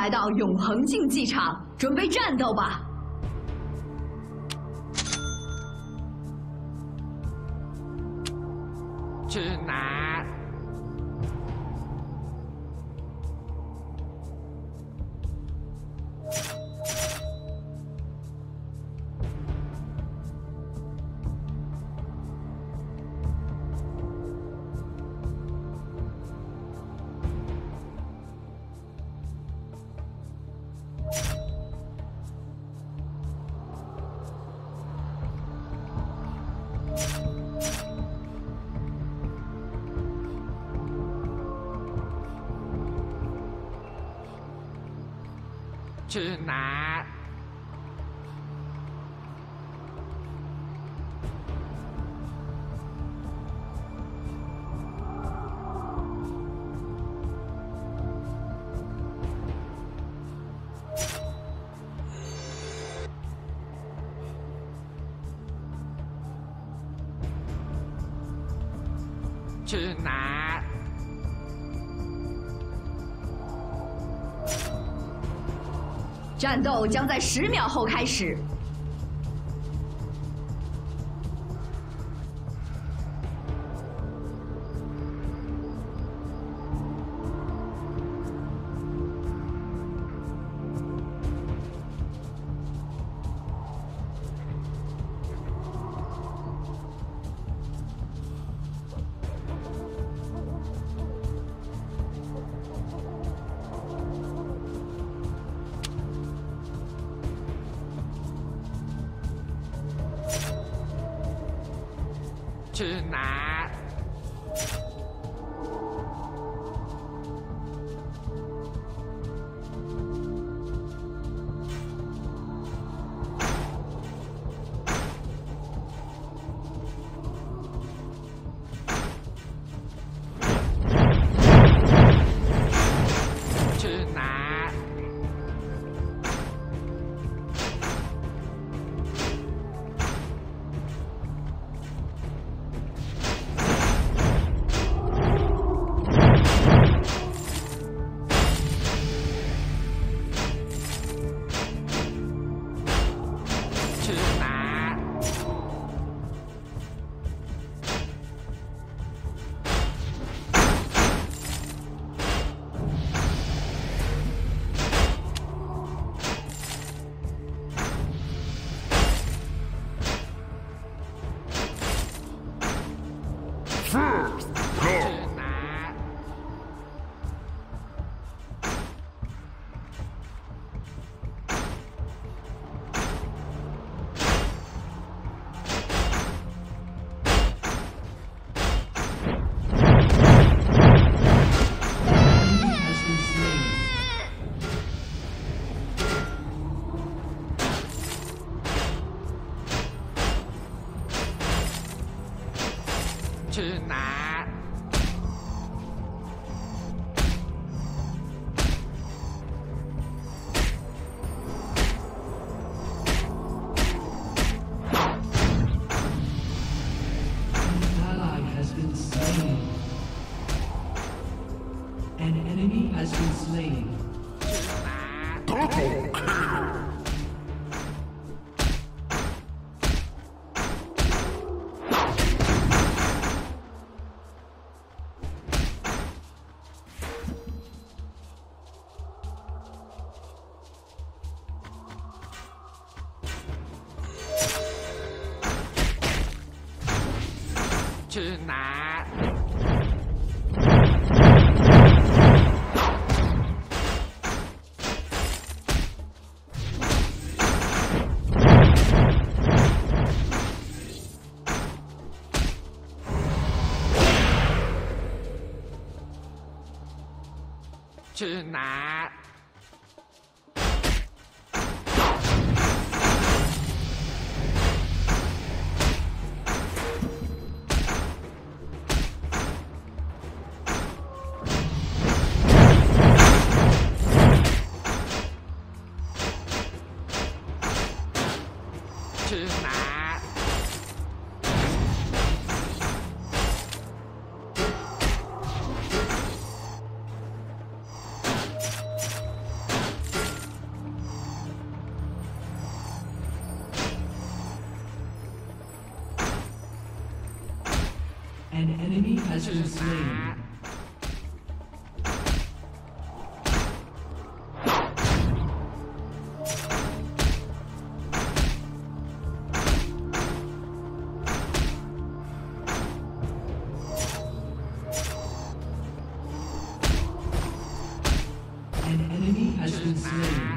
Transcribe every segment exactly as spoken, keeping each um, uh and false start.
来到永恒竞技场，准备战斗吧！ 去哪？ 去哪？去哪？ 战斗将在十秒后开始。 去哪？去哪？ 去哪？去哪？去哪？去哪？ 去哪？ An enemy has been slain. An enemy has been slain.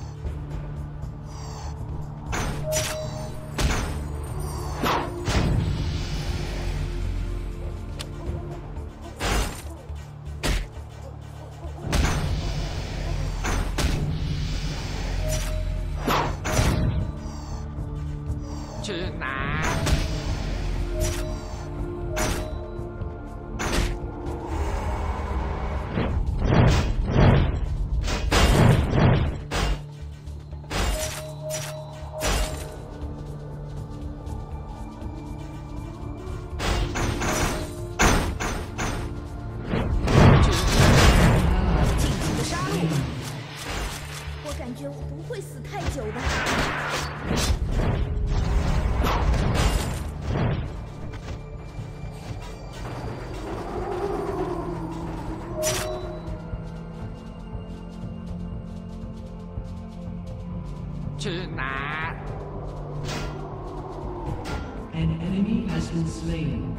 An enemy has been slain.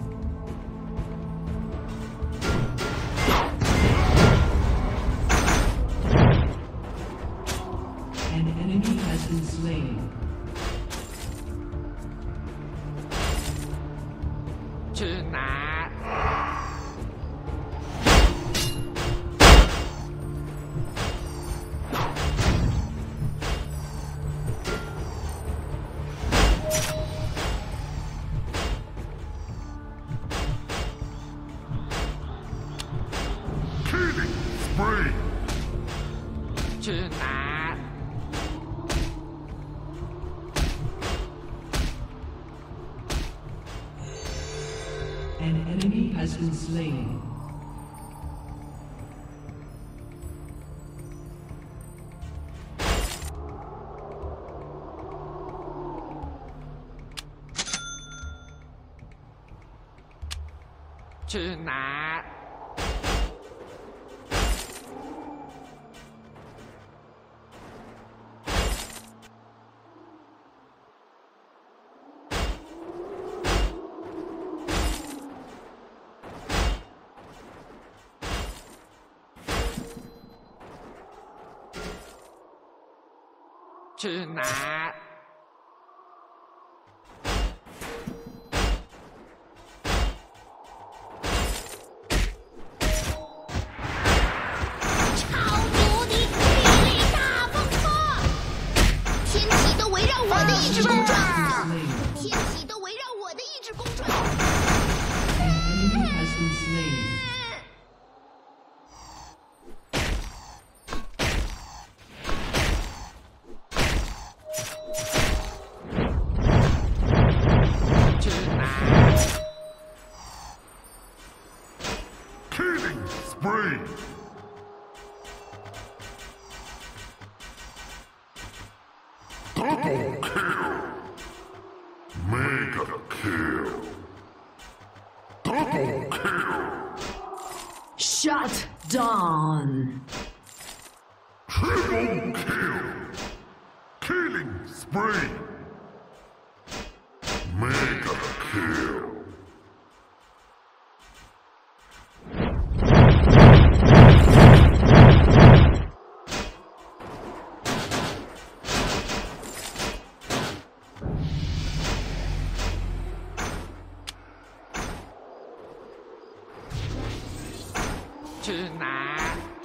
An enemy has been slain. Spree! 去哪？ An enemy has been slain. "去哪？ 去哪？ 超级无敌霹雳大风波，天体都围绕我的意志公转，天体都围绕我的意志公转。 An enemy has been slain. 去哪？ Killing spree! Double kill! Mega kill! Double kill! Shut down. Triple kill! Killing spree! Mega kill! "去哪？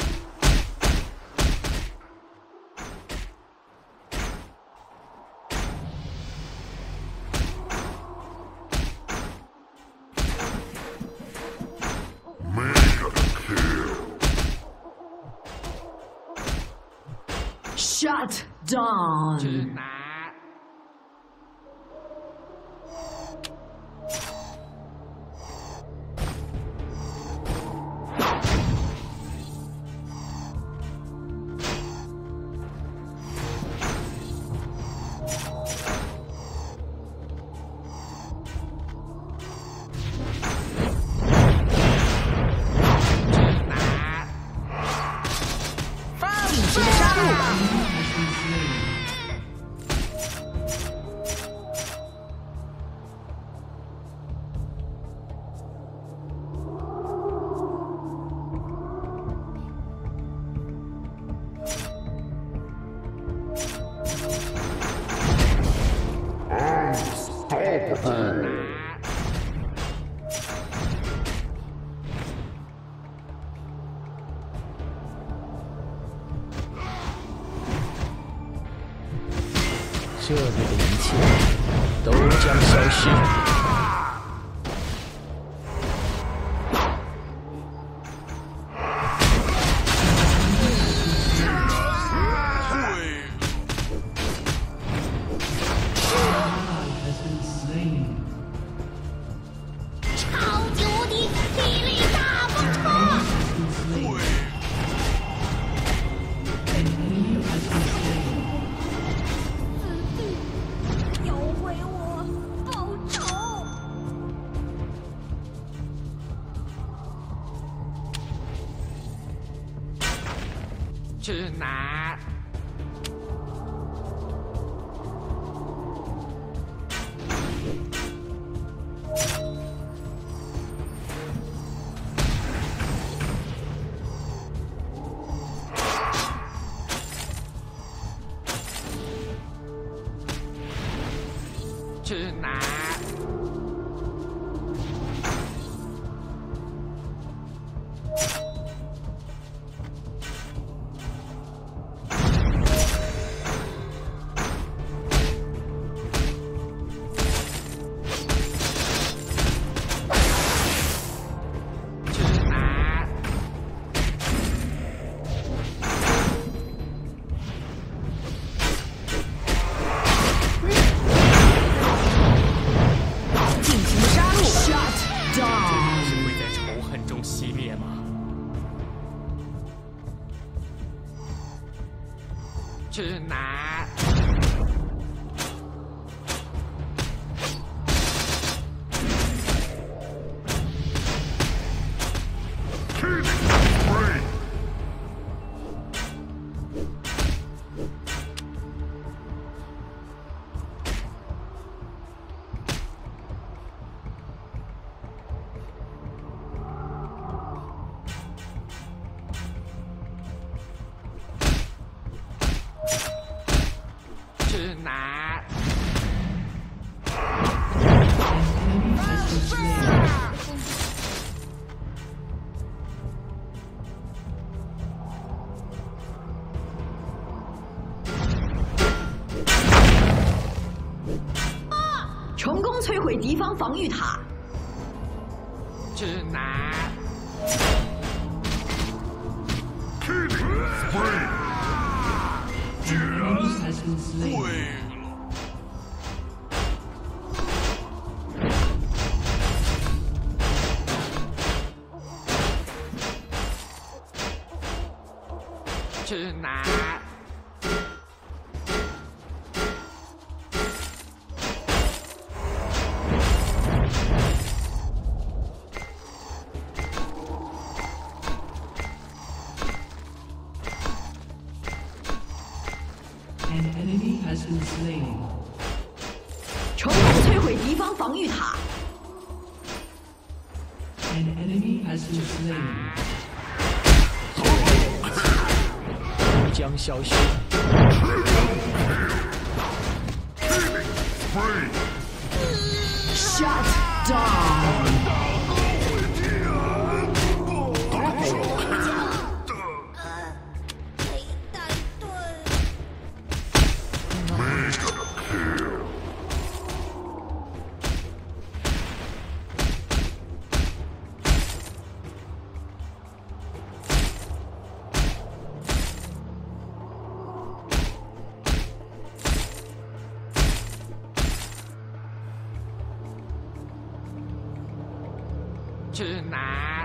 Mega kill! Shut 去 down. 哪？ Triple 这里的一切都将消失。 超级无敌霹雳大风波！ An enemy has been slain. 要为我报仇！ 去哪？去哪？去哪？ 尽情的杀戮。Shut 这 down。 是会在仇恨中熄灭吗？ 去哪？ Killing spree. 去哪？ An enemy has been slain. 成功摧毁敌方防御塔。 去哪？ Killing spree. An enemy has been slain. 去哪？ An enemy has been slain. 成功摧毁敌方防御塔。 An enemy has been slain. 都将消失。 Killing spree. Shut down。 雷带盾。 Mega kill. 去哪？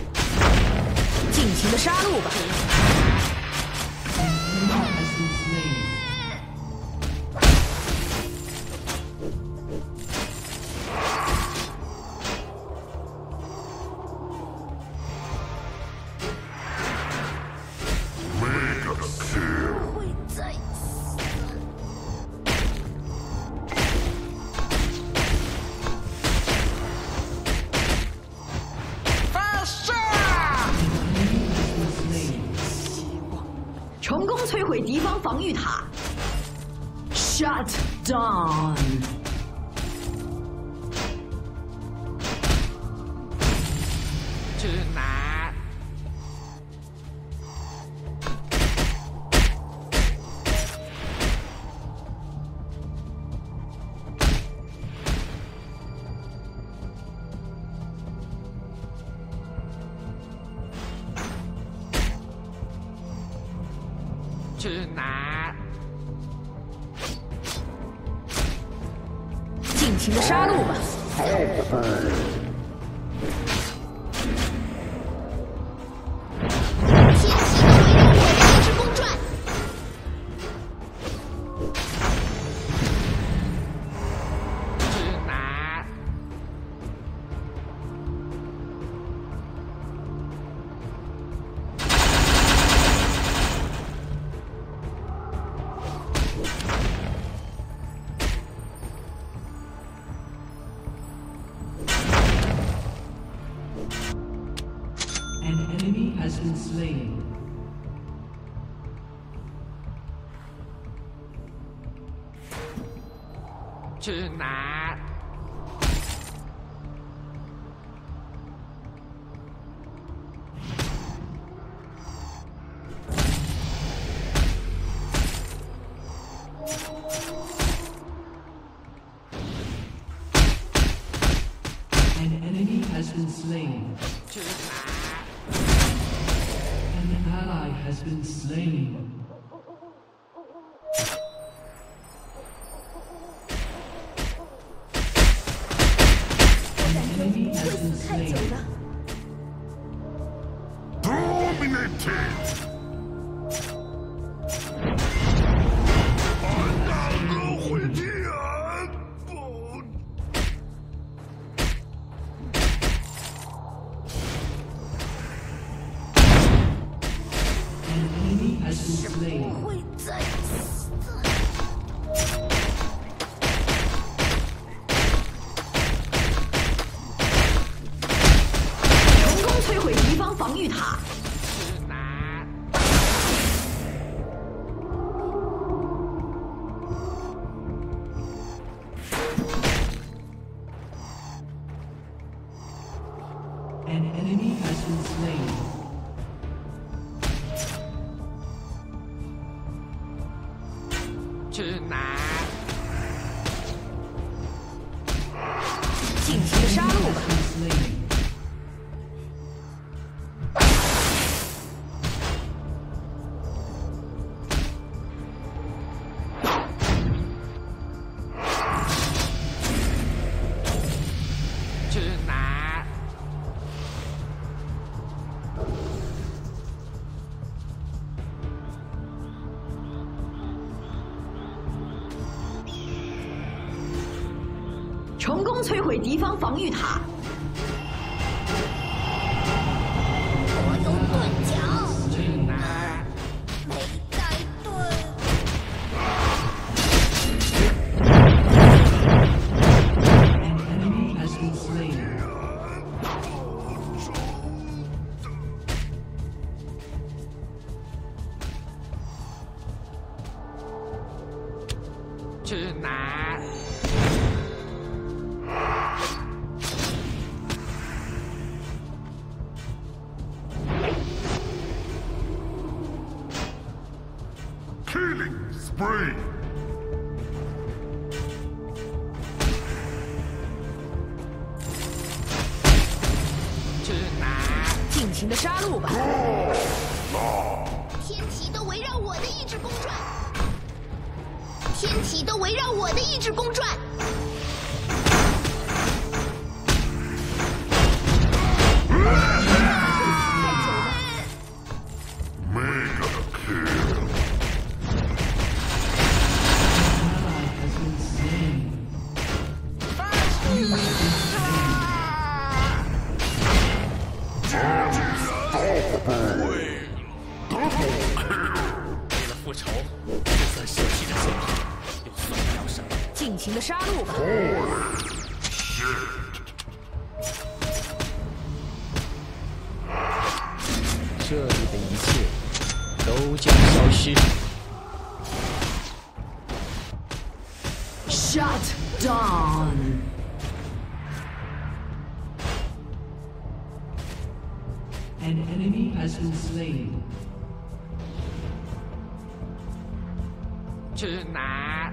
尽情的杀戮吧。 An enemy has been slain. 方防御塔。 Shut down. 指南。指南。 尽情的杀戮吧！ 天启都围绕我的意志公转。 指南。 An enemy has been slain. 指南。 An enemy has been slain. 指南。 An ally has been slain. An enemy has been slain. Dominated! An enemy has been slain. 会再死的。 成功摧毁敌方防御塔。 指南。 An enemy has been slain. 指南。 尽情的杀戮吧！ Been slain. 指南。 成功摧毁敌方防御塔。 我有盾脚， 指南。 没带盾。 An enemy has been slain. 指南。 Killing spree! 指南。 尽情的杀戮吧！ 天启都围绕我的意志公转。天启都围绕我的意志公转。 Mega kill! Ally has been slain. 为了复仇，就算舍弃了性命，又算得了什么？ 尽情的杀戮吧！ 这里的一切都将消失。 Shut down. An enemy has been slain. 去哪？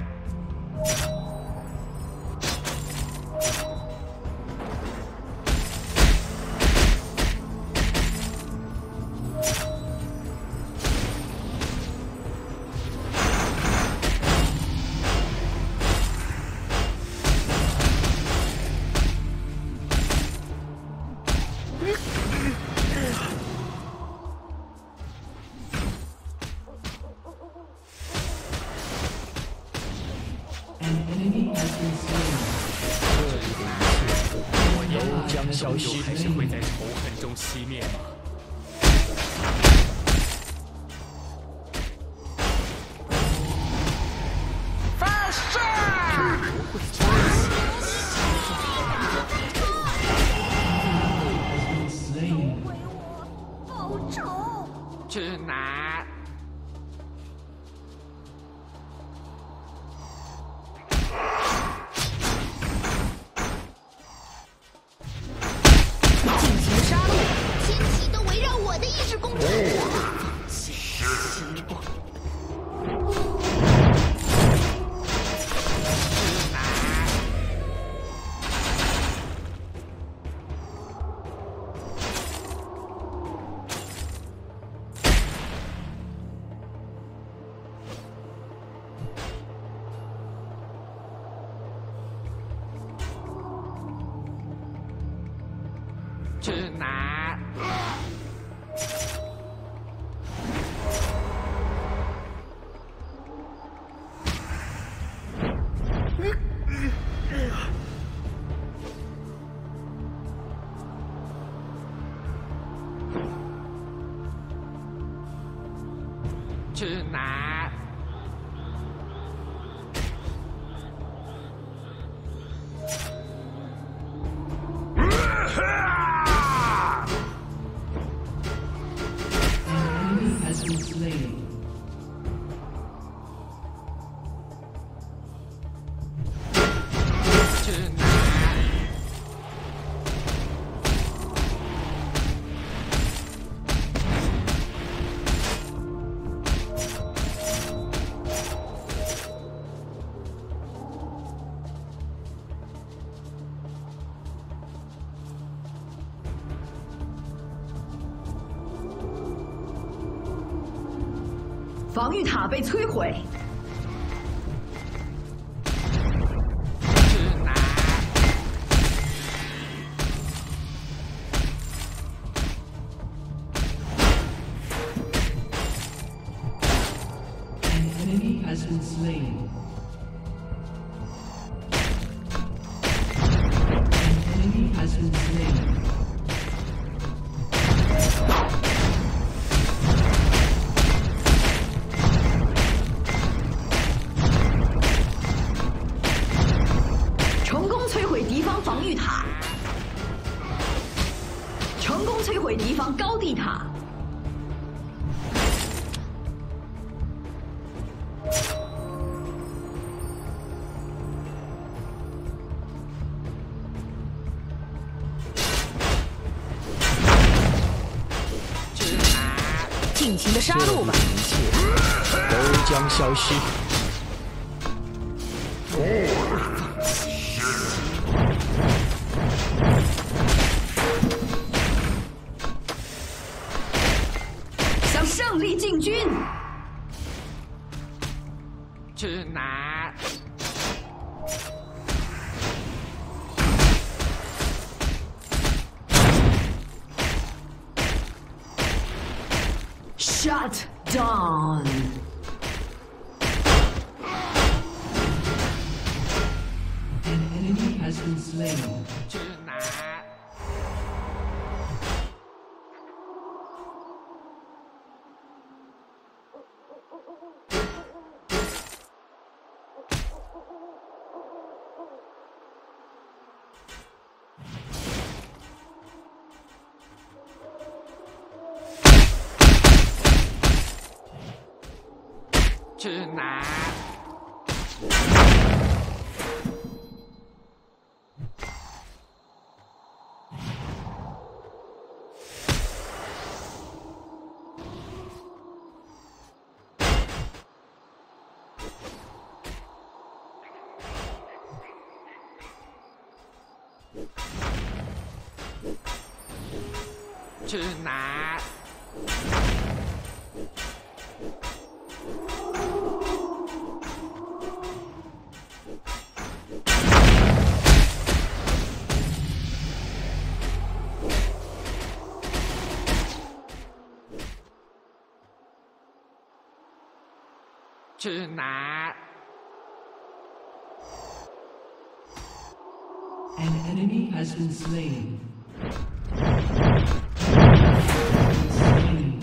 An enemy has been slain. 我又将消息还是会在仇恨中熄灭吗？ Slain. 报仇！ 去哪？ 尽情的杀戮吧！ 天体都围绕我的意志公转。 去哪？ 去哪？ An enemy has been slain. 去哪？ 防御塔被摧毁。 去哪？ An enemy has been slain. An enemy has been slain. 成功摧毁敌方防御塔，成功摧毁敌方高地塔。 去哪？ 尽情的杀戮吧！ 一切都将消失。 向胜利进军。 去哪？ Shut down. An enemy has been slain. 去哪？ 去哪？ 去哪？去哪？ An enemy has been slain. Slain.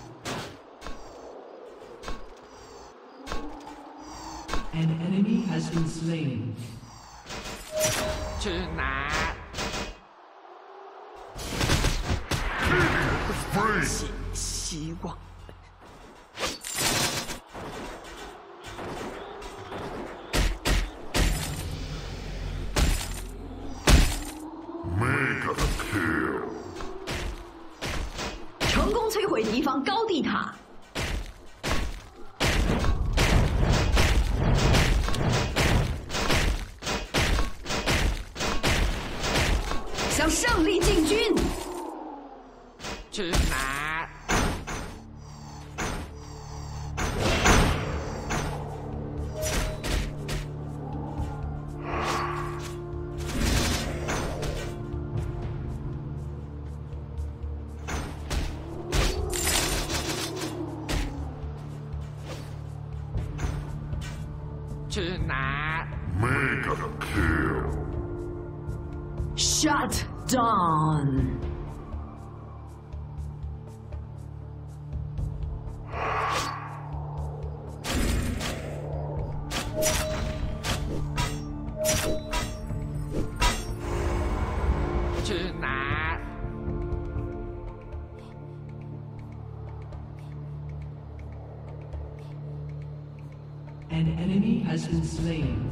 An enemy has been slain. 去哪？ Spree. 希望。 Mega kill. 成功摧毁敌方高地塔。向胜利进军。 去哪？ 去哪？ Mega kill. Shut down. 去哪？ An enemy has been slain.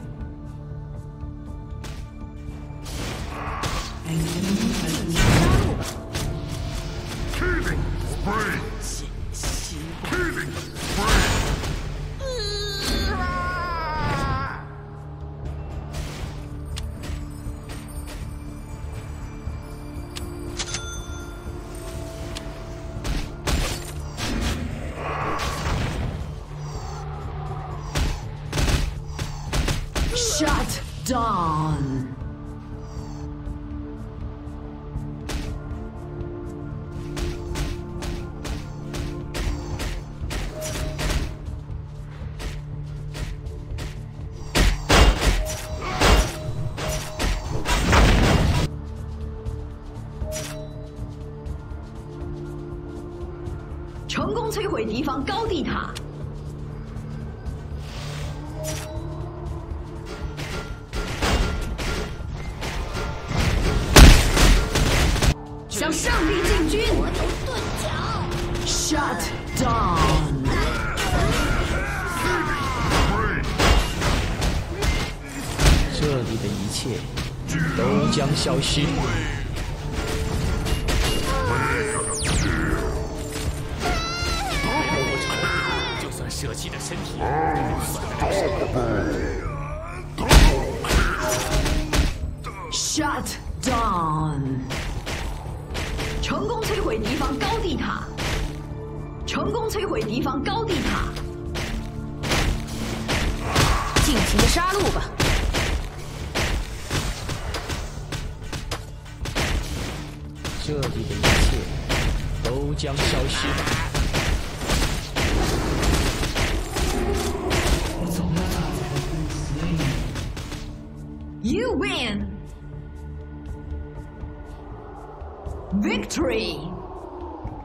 An enemy has been slain. Killing spree. 希望。 Killing spree. Shut down. 成功摧毁敌方高地塔。 向胜利进军！ 我有钝角。 Shut down！ 这里的一切都将消失。为了我仇，就算舍弃了身体，也算得了什么？ Shut down！ 成功摧毁敌方高地塔。成功摧毁敌方高地塔。 尽情的杀戮吧！ 这里的一切都将消失。 Its ally has been slain. You win! Victory!